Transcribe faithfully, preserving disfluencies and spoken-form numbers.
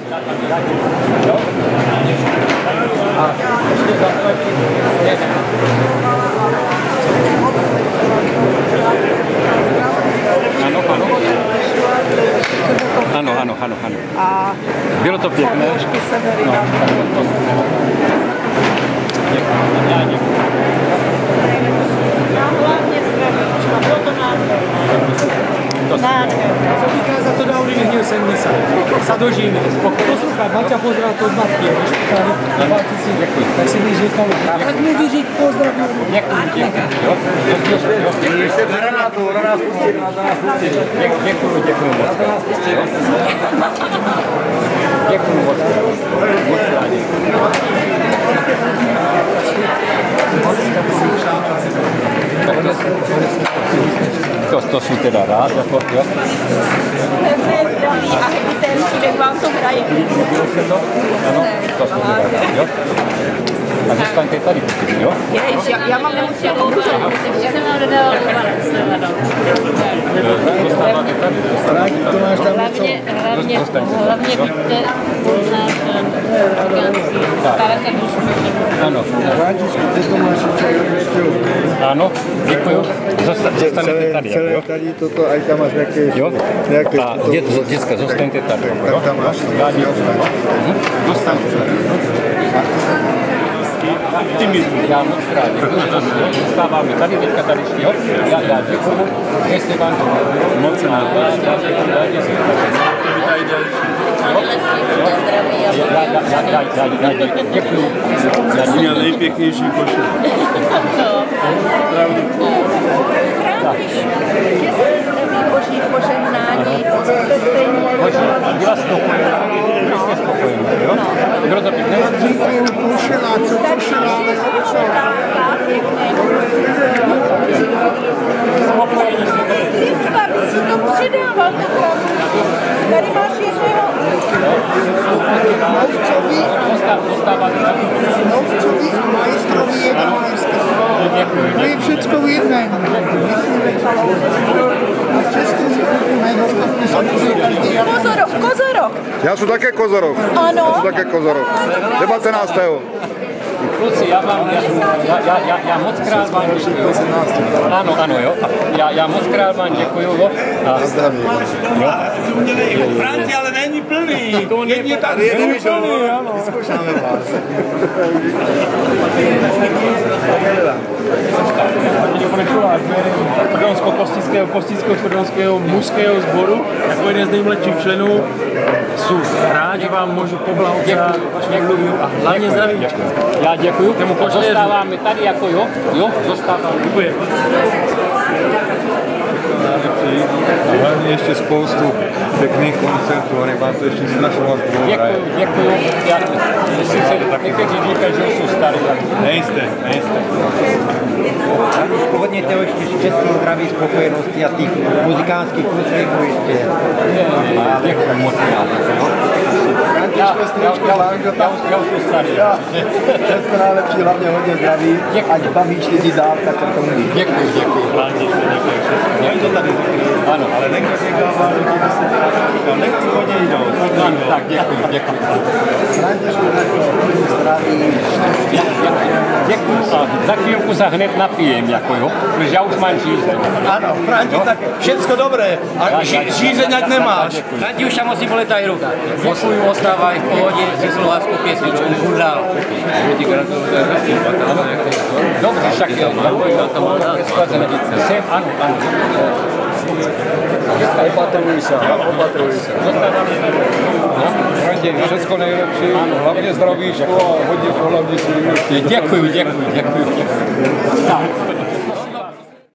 Ano, ano. Ano, ano, ano, ano. A bylo to pěkné. Trošky severy No, dám. děkuji. Já děkuji. Já hlavně zdravíčka, bylo to nádherné. Nádherné. Co týká za to dá urychlil sedmdesát. Sadožíme. Poslouchat, Maťa pozdrav od matky, když tady na Baltici, tak si mi říkali, tak mi vyřík pozdrav. Děkuji, děkuji. Na Renátu, na nás pustí, na nás pustí. Děkuji, děkuji moc. Děkuji moc. Moc rádi. To, to si teda rád, jako, jo? Pevné zdraví a hejtenky, jak vám to hraje. Líbilo se to? Ano, to jsem teda rád, jo? A zůstaňte tady, prosím, jo? Ježiš, já, já mám nemusí jako kůže. Já jsem vám dodala lubanec. Zůstáváte tady, zůstáváte tady. To máš tam Hlavně, hlavně, hlavně buďte náš cikánský staraka dušu. Ano. Františku, ty to máš ještě. Ano, děkuju. Zostanete tady, celé jo? tady toto, aj tam máš nějaké... Jo? nějaké A dět, děcka, zůstaňte tady, jo? tam máš. Já děkuju. Zůstaňte tady. Já moc rád děkuji. Zůstáváme tady, teďka tady, jo? Já, já děkuju. Jestli vám to moc rád. Já děkuju. Já děkuju. Děkuju. Já měl nejpěknější košile. Boží požehnání, jste stejný. Byla spokojená. Byli jste spokojení, jo? Bylo to pěkné? Košila, co košila, ale co? Spokojení jste to. Ty si to přidával, to pravdu. Tady máš jedného. Novcovi, novcovi a majstrovi je to majstr. To je všecko v jedném. A českou struku nedostatně samozřejmě každý. Kozorok, kozorok. Já jsem také Kozorok. Ano. Já jsem také Kozorok. devatenáctého Kluci, já vám, já, já, já, já moc krát vám děkuju. Ano, ano, jo. Já, já moc krát vám děkuju, jo. A Zdraví. jo. Franti, ale není plný. To není tady je plný, ano. Vyzkoušáme vás. Prdonsko-kostického, kostického-prdonského mužského sboru, jako jeden z nejmladších členů. Jsou rád, že vám můžu poblahopřát, děkuju a hlavně zdraví. Já děkuju. Zůstáváme tady jako jo, jo, zůstáváme. Děkuji. A hlavně ještě spoustu pěkných koncertů, oni vám to ještě strašně moc budou hrát. Děkuju, děkuju. Já, jestli se někteří říkají, že jsou starý, tak Nejste, nejste. Hodně těho ještě štěstí, zdraví, spokojenosti a těch muzikánských úspěchů ještě. a děkuju moc krát. Já, já, já, já, já, já už jsem starý. Všechno nejlepší, hlavně hodně zdraví, ať bavíš lidi dál, tak to tomu víc. Děkuju, děkuju. Děkuji to tady. Ano. Ale někdo říká, že lidi se říká, nechci hodně jdou. Ano, tak děkuji, děkuji. Františku, zdraví, Děkuji. A za chvílku se hned napijem, jako jo, protože já už mám žízeň. Ano, Franti, tak všecko dobré. A ži, žízeň ať nemáš. Franti už tam musí bolet tady ruka. Děkuju, ostávaj v pohodě, si slovenskou pěsničku, furt dál. Dobře, však jo. Jsem, ano, ano. opatruj se, opatruj se. Franti, všecko nejlepší, hlavně zdravíčko a hodně pohlavně si. Děkuji, děkuji, děkuji. Tak.